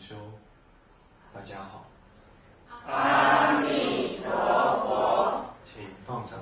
修，大家好。 阿弥陀佛。 请放掌。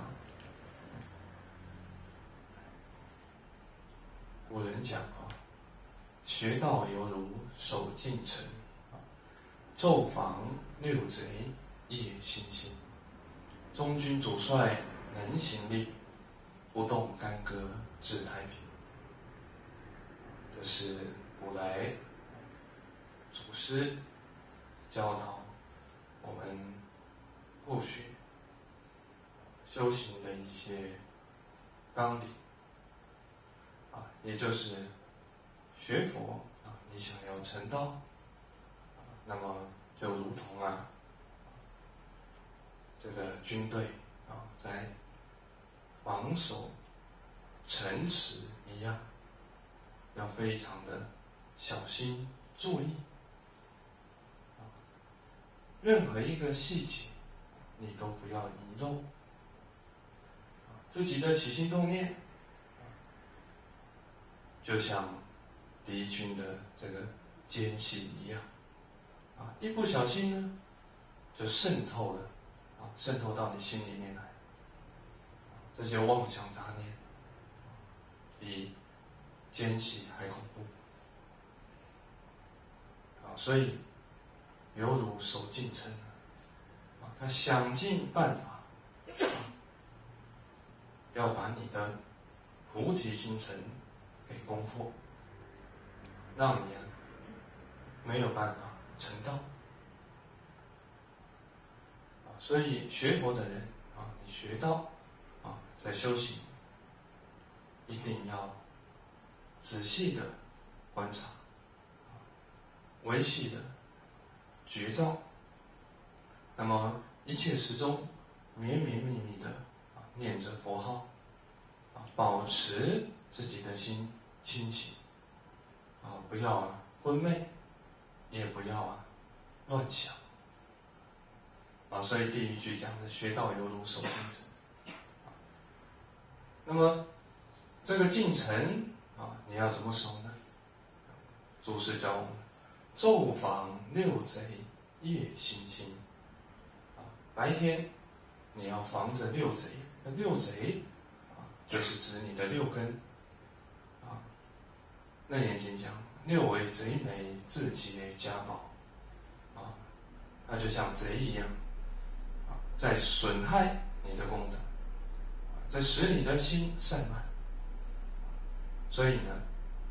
古人讲学道犹如守进城，昼防六贼夜星星。中军主帅能行力，不动干戈治太平。这是古来祖师教导我们后学修行的一些纲领也就是学佛你想要成道那么就如同这个军队在防守城池一样，要非常的小心注意任何一个细节你都不要遗漏，自己的起心动念就像敌军的这个奸细一样一不小心呢就渗透了渗透到你心里面来，这些妄想杂念比奸细还恐怖所以犹如守进城他想尽办法要把你的菩提心诚给攻破，让你没有办法成道所以学佛的人你学道在修行一定要仔细的观察，维系的觉照，那么一切时中绵绵密密的念着佛号保持自己的心清醒不要昏昧，也不要乱想所以第一句讲的学道犹如守进城那么这个进城你要怎么守呢？祖师教我们昼防六贼夜星星白天你要防着六贼，那六贼就是指你的六根楞严经讲六为贼眉，自结家宝它就像贼一样在损害你的功德，在使你的心散漫。所以呢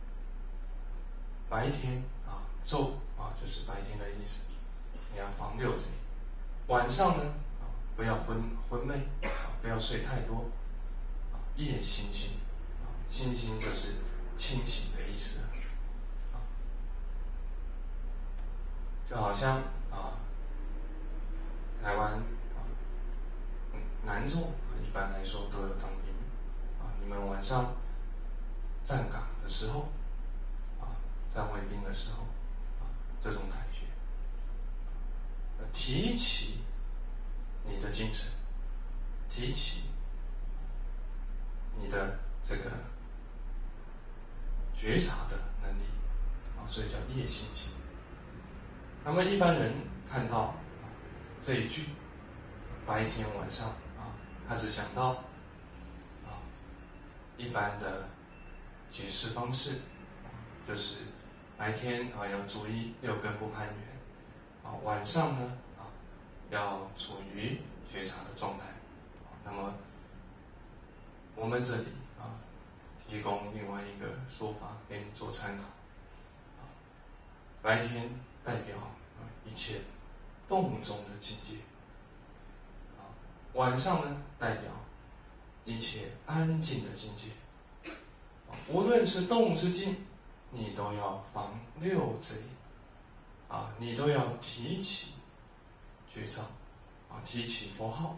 白天昼就是白天的意思，你要防六贼。晚上呢不要昏昧不要睡太多夜星星星星就是清醒的意思就好像台湾男众一般来说都有当兵你们晚上站岗的时候站卫兵的时候这种感觉提起你的精神，提起你的这个觉察的能力所以叫夜星星。那么一般人看到这一句白天晚上他只想到一般的解释方式，就是白天要注意六根不攀缘晚上呢要处于觉察的状态那么我们这里提供另外一个说法给你做参考白天代表一切动中的境界晚上呢代表一切安静的境界无论是动是静你都要防六贼你都要提起觉照提起佛号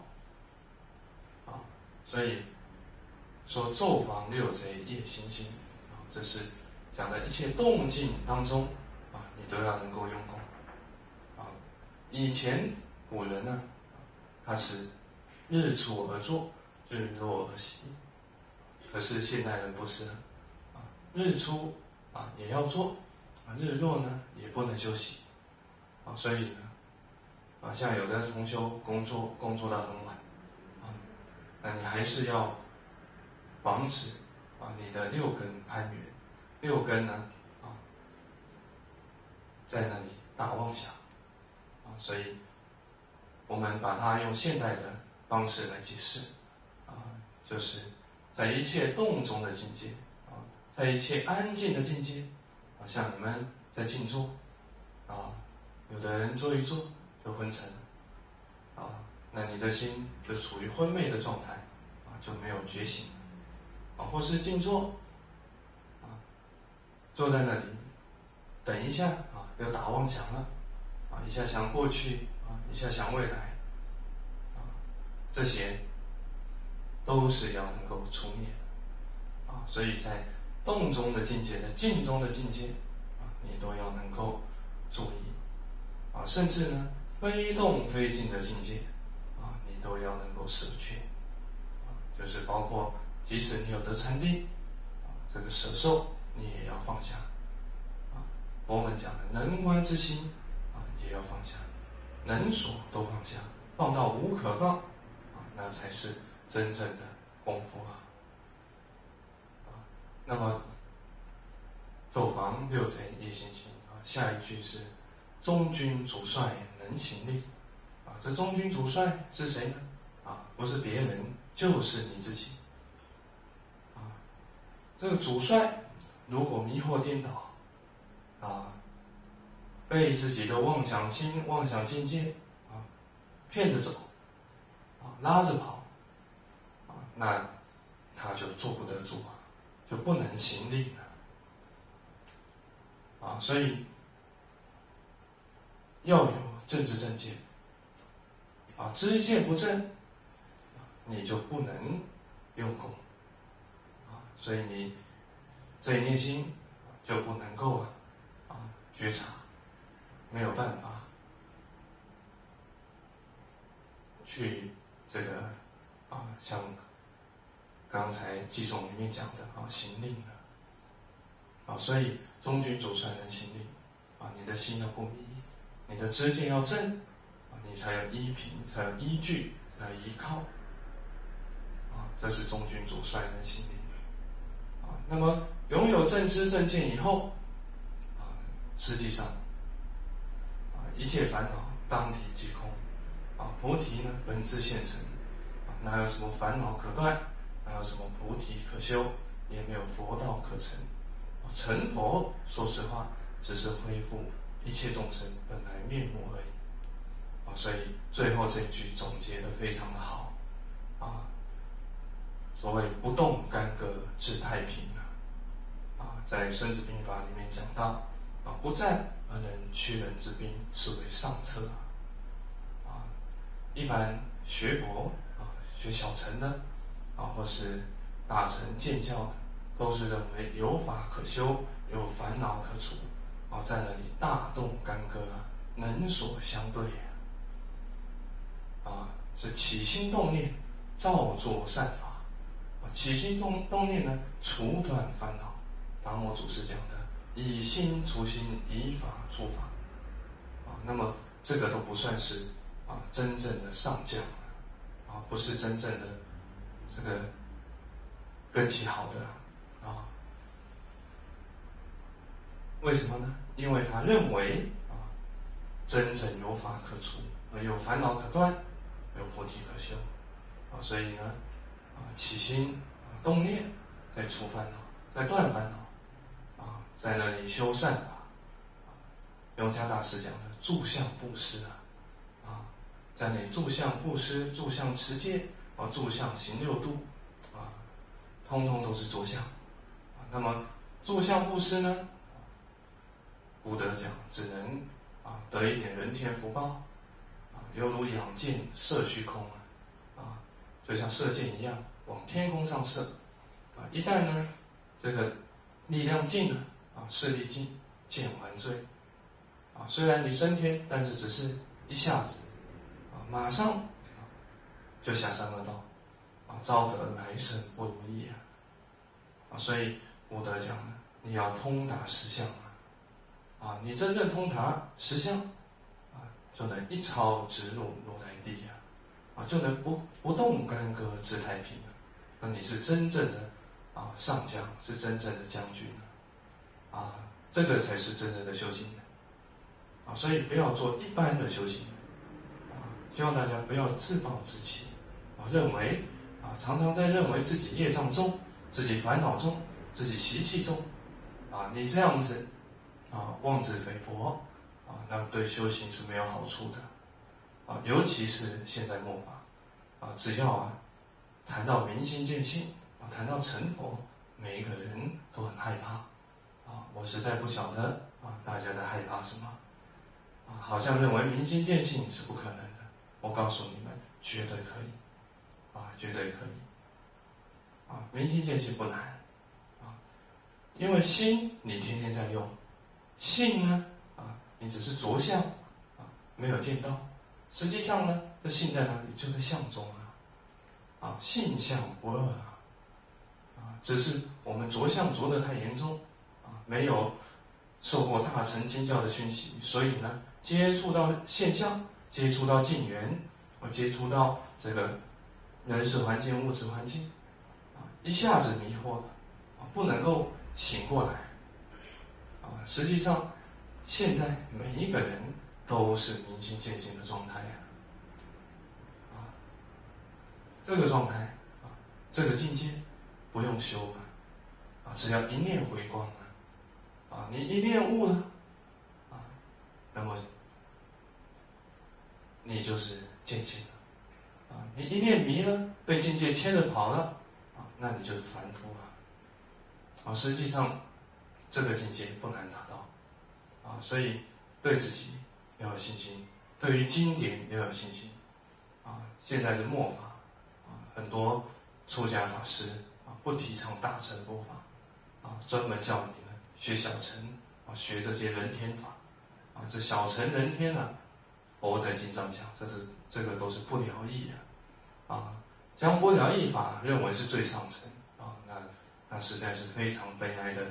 所以说昼防六贼夜星星这是讲的一切动静当中你都要能够用功以前古人呢他是日出而作，日落而息，可是现代人不是日出也要做日落呢也不能休息所以呢，像有的同修工作到很晚，那你还是要防止你的六根攀缘，六根呢在那里大妄想，所以我们把它用现代的方式来解释，就是在一切动中的境界，在一切安静的境界，像你们在静坐，有的人坐一坐就昏沉了，那你的心就处于昏昧的状态，就没有觉醒，或是静坐，坐在那里，等一下又打妄想了，一下想过去，一下想未来，这些都是要能够除灭的，所以在动中的境界，在静中的境界，你都要能够注意，甚至呢，非动非静的境界，你都要能够舍去，就是包括即使你有得禅定，这个舍受你也要放下，我们讲的能观之心，也要放下，能所都放下，放到无可放，那才是真正的功夫那么奏房六贼业心行，下一句是中军主帅能行令，这中军主帅是谁呢？不是别人，就是你自己，这个主帅如果迷惑颠倒，被自己的妄想心、妄想境界骗着走，拉着跑，那他就坐不得住，就不能行令了，所以要有正知正见，知见不正，你就不能用功，所以你这一念心就不能够觉察，没有办法去这个像刚才偈颂里面讲的行令了，所以中军主帅能行令，你的心要不迷，你的知见要正，你才有依凭，才有依据，才有依靠，这是中军主帅能行令。那么拥有正知正见以后，实际上一切烦恼当体即空，菩提呢本自现成，哪有什么烦恼可断，哪有什么菩提可修，也没有佛道可成，成佛说实话只是恢复一切众生本来面目而已，所以最后这一句总结得非常的好，所谓不动干戈致太平，在《孙子兵法》里面讲到，不战而能屈人之兵，是为上策。一般学佛学小乘的或是大乘见教的，都是认为有法可修，有烦恼可除，在那里大动干戈，能所相对，是起心动念，照作善法，起心动念呢，除断烦恼。达摩祖师讲的，以心除心，以法除法，那么这个都不算是真正的上将，不是真正的这个根基好的为什么呢？因为他认为真正有法可除，有烦恼可断，有菩提可修，所以呢起心动念，在除烦恼，在断烦恼，在那里修善法。雍家大师讲的住相布施在那里住相布施、住相持戒、住相行六度，通通都是着相。那么住相布施呢，古德讲只能得一点人天福报，犹如仰箭射虚空就像射箭一样往天空上射，一旦呢这个力量尽了势力尽，箭还坠，虽然你升天，但是只是一下子马上就下三恶道，招得来生不如意所以古德讲呢，你要通达实相你真正通达实相， 就能一超直入落在地就能不动干戈知太平那你是真正的上将，是真正的将军这个才是真正的修行人所以不要做一般的修行人希望大家不要自暴自弃认为常常在认为自己业障重，自己烦恼重，自己习气重你这样子妄自菲薄那对修行是没有好处的尤其是现在末法只要谈到明心见性谈到成佛，每一个人都很害怕我实在不晓得大家在害怕什么好像认为明心见性是不可能的。我告诉你们，绝对可以绝对可以明心见性不难因为心你天天在用，性呢你只是着相没有见到，实际上呢这性在哪里？就在相中性相不二只是我们着相着得太严重没有受过大乘经教的熏习，所以呢接触到现象，接触到境缘接触到这个人事环境、物质环境一下子迷惑了不能够醒过来实际上现在每一个人都是明心见性的状态这个状态这个境界不用修只要一念回光你一念悟了那么你就是见性了你一念迷了，被境界牵着跑了那你就是凡夫实际上这个境界不难达到所以对自己要有信心，对于经典要有信心现在是末法很多出家法师不提倡大乘佛法专门教你们学小乘学这些人天法这小乘人天佛在经上讲这个都是不了义将不了义法认为是最上乘那实在是非常悲哀的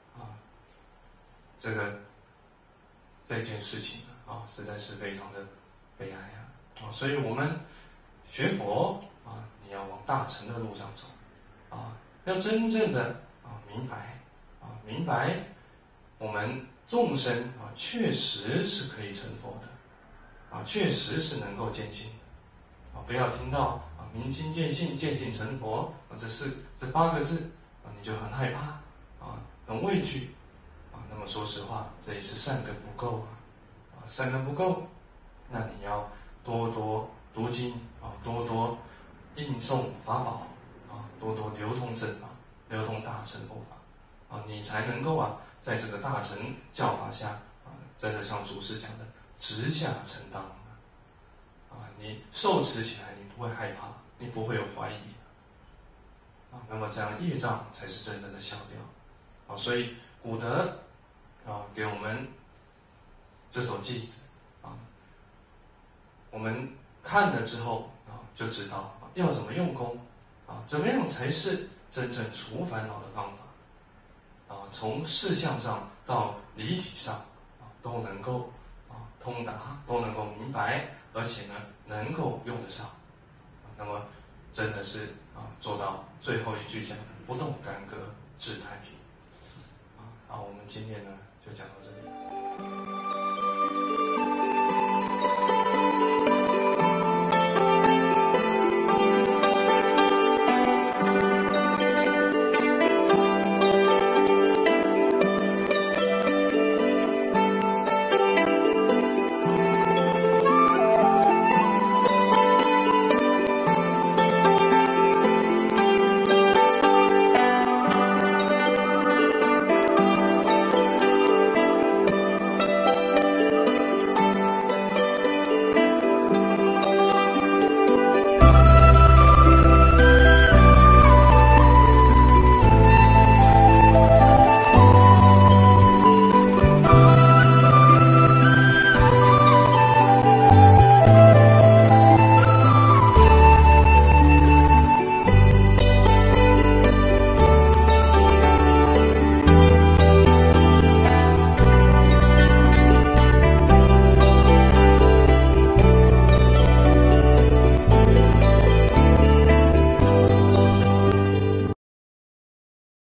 这件事情实在是非常的悲哀所以我们学佛你要往大乘的路上走要真正的明白我们众生确实是可以成佛的确实是能够见性不要听到明心见性，见性成佛这8个字你就很害怕很畏惧那么说实话，这也是善根不够善根不够，那你要多多读经多多应诵法宝多多流通正法，流通大乘佛法你才能够在这个大乘教法下真的像祖师讲的直下承当你受持起来你不会害怕，你不会有怀疑那么这样业障才是真正的消掉所以古德给我们这首偈子我们看了之后就知道要怎么用功怎么样才是真正除烦恼的方法从事相上到理体上都能够通达，都能够明白，而且呢能够用得上那么真的是做到最后一句讲的不动干戈知太平好，我们今天呢就讲到这里。